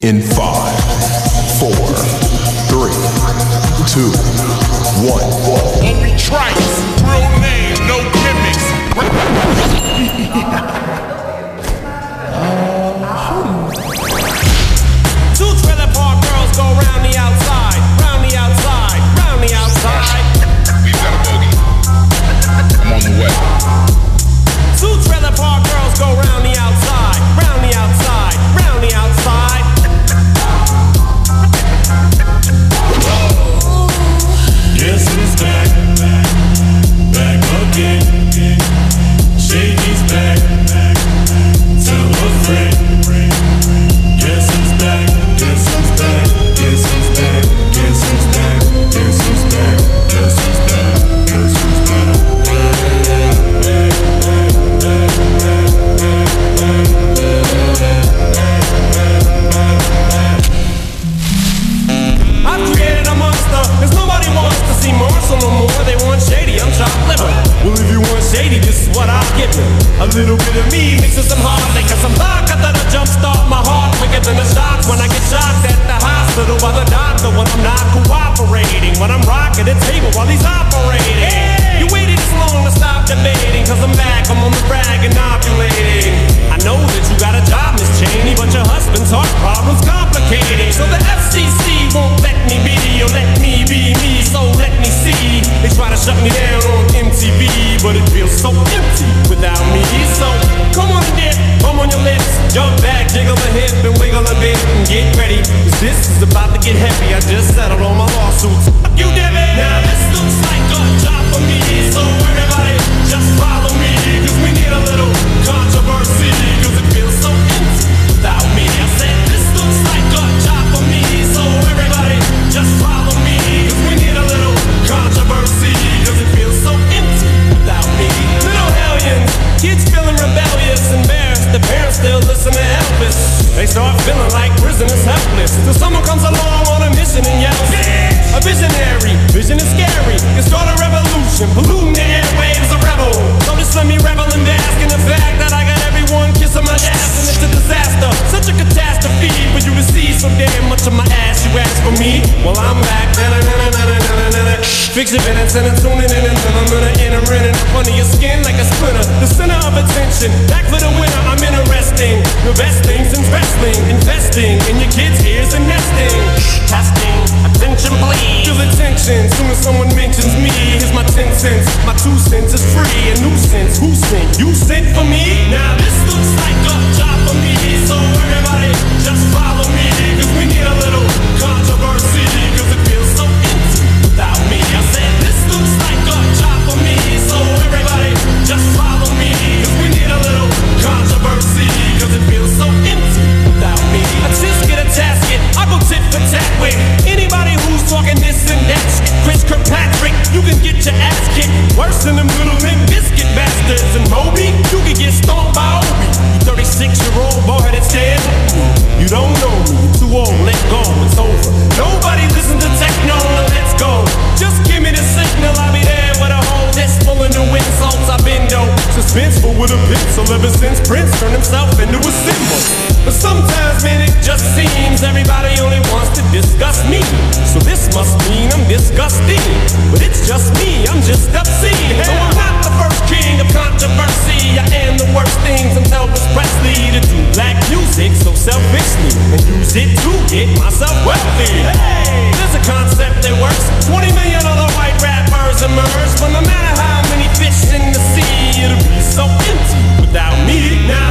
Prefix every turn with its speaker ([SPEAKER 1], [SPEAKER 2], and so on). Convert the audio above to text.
[SPEAKER 1] In 5, 4, 3, 2, 1.
[SPEAKER 2] Obi Trice, real name, no gimmicks.
[SPEAKER 3] Two trailer park girls go round the outside, round the outside, round the outside.
[SPEAKER 2] We've got a bogey. I'm on the way.
[SPEAKER 3] Two trailer park girls go round the outside, round the outside, round the outside.
[SPEAKER 4] Guess who's back, back again. Shady's back, tell a friend. Guess who's back, guess who's back, guess who's back, guess who's back, guess who's back, guess who's back, guess who's back.
[SPEAKER 3] I've created a monster, cause nobody wants to see Marshall no more. They want Shady, I'm chopped liver. Well, if you want Shady, this is what I'll give you. A little bit of me mixed with some hard liquor, some vodka that'll jumpstart my heart quicker than a shock when I get shocked at the hospital by the doctor when I'm not cooperating, when I'm rocking the table while he's operating. Hey! You waited this long to stop debating, cause I'm back, I'm on the rag and ovulating. I know that you got a job, Miss Cheney, but your husband's heart problem's complicated. So the FCC won't let me be, or let me be me, so let me see. They try to shut me down on MTV, but it feels so empty without me. So come on and dip, come on your lips, jump back, jiggle the hip and wiggle a bit and get ready, cause this is about to get heavy. I just settled all my lawsuits. Fuck you, Devin. Now this looks like a job for me, so everybody just follow me, cause we need a little controversy, cause it feels so empty without me. I said this looks like a job for me, so everybody just follow me, cause we need a little controversy, cause it feels so empty without me. Little hellions, kids feeling rebellious, embarrassed, the parents still listen to Elvis. They start feeling like prisoners helpless, till someone comes along on a mission and yells, a visionary, vision is scary, can start a revolution, polluting the airwaves, a rebel. So just let me revel and bask in the fact that I got everyone kissing my ass, and it's a disaster, such a catastrophe for you to see so damn much of my ass. You ask for me, well I'm back. Fix your minutes and I'm tuning in and I'm gonna enter in and up under your skin like a splinter. The center of attention, back for the winner. I'm interesting, the best things in wrestling, investing in your kids' ears and nesting. Testing, attention please. Feel the tension, soon as someone mentions me. Here's my 10 cents, my 2 cents is free. A nuisance, who sent? You sent for me? Now this looks like a job for me, so everybody just follow me, cause we need a little controversy, cause it feels so empty without me. I said this looks like a job for me, so everybody just follow me, cause we need a little controversy, cause it feels so empty without me. I just get a tasket, I go tit for tat with anybody who's talking this and that shit. Chris Kirkpatrick, you can get your ass kicked worse than them little Limp Bizkit bastards. And Moby, you can get stomped by Obi. You 36-year-old boy that's dead. You don't know me, you're too old, let go, it's over. Nobody listen to techno, now let's go. Just give me the signal, I'll be there with a whole list full of new insults. I've been dope, suspenseful with a pencil ever since Prince turned himself into a symbol. But sometimes, man, it just seems everybody only wants to discuss me. So this must mean I'm disgusting. But it's just me, I'm just obscene. No, I'm not the first king of controversy. I am the worst things I'm Elvis Presley to do black music so selfishly and use it to get myself wealthy. Hey, there's a concept that works. 20 million other white rappers emerge, but no matter how many fish in the sea, it'll be so empty without me. Now